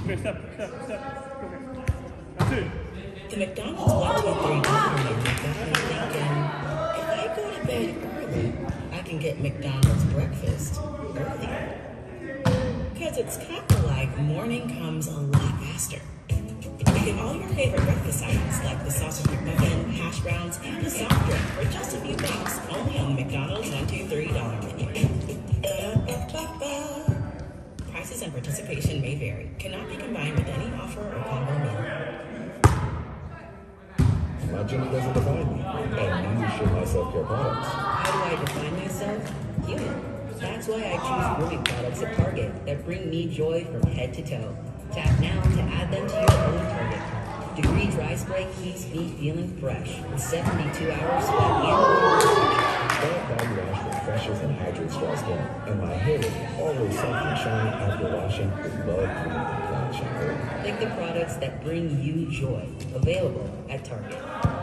Okay, step. Go. That's it. The McDonald's 1, 2, 3 government got me thinking, if I go to bed early, I can get McDonald's breakfast early. Because it's kind of like morning comes a lot faster. You get all your favorite breakfast items like the sausage McMuffin, hash browns, and a soft drink for just a few bucks, only on the McDonald's 1, 2, 3 dollar menu. Ba-da-ba-ba-ba. Prices and participation may vary. Cannot be combined with any offer or combo meal. My gender doesn't define me, and neither should my self-care products. How do I define myself? Human. That's why I choose grooming products at Target that bring me joy from head to toe. Tap now to add them to your own Target cart. Degree Dry Spray keeps me feeling fresh with 72 hours sweat That body wash refreshes and hydrates dry skin, and my hair is always soft and shiny after washing with Love Green and Planet Shampoo. Pick the products that bring you joy. Available at Target.